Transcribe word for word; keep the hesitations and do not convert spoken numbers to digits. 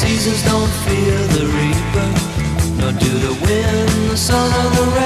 seasons don't fear the reaper, nor do the wind, the sun, or the rain.